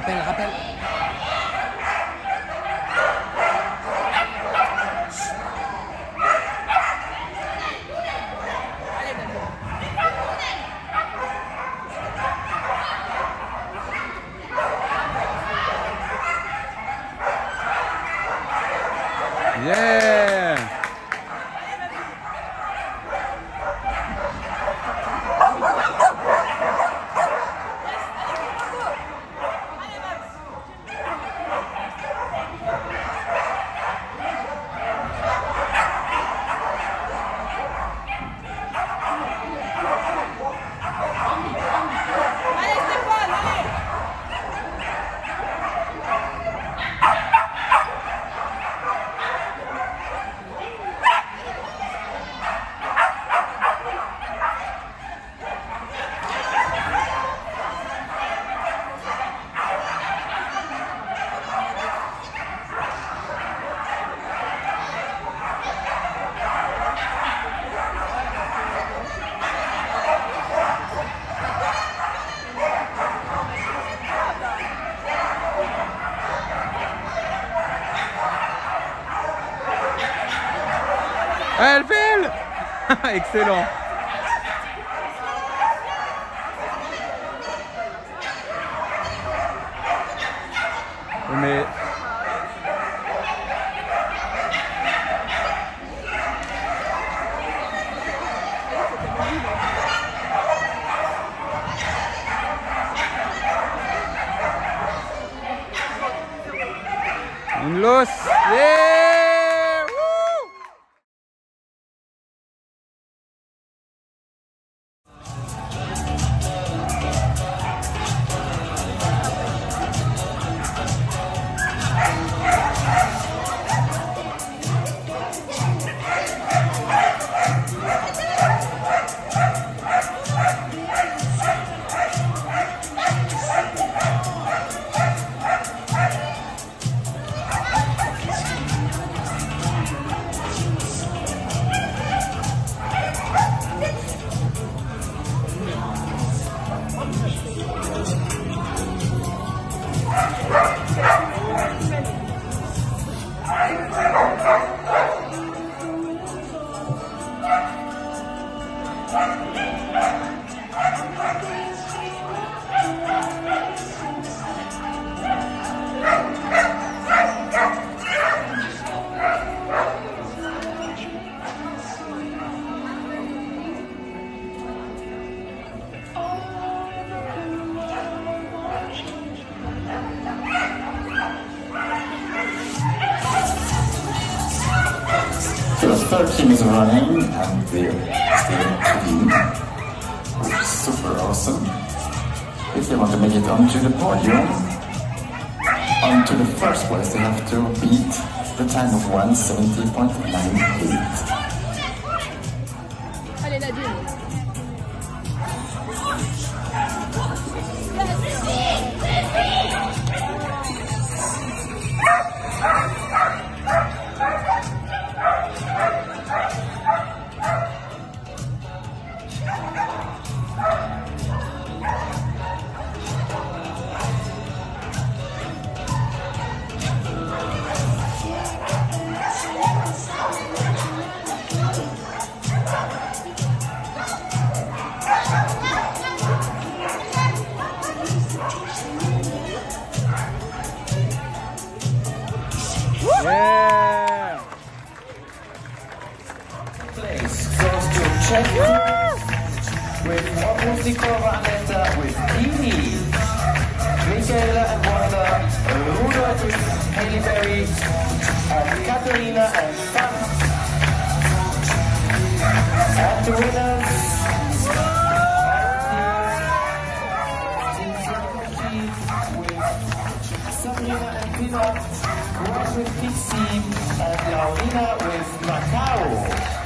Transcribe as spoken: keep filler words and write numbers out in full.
Rappel, rappel. Yeah! Elle file. Excellent. Mais une losse. Yeah. So the third team is running and they're staying clean, which is super awesome. If they want to make it onto the podium, onto the first place, they have to beat the time of one seventy point nine eight. Allez, la dune. Yeah! Place goes to Czech with Opustikova Aneta with Didi, Michaela and Wanda, Rudolph with Hailey Berry, and Katarina and Fan. And the winners with Sabrina and Pina, Rose with Pixie, and Laurina with Macau.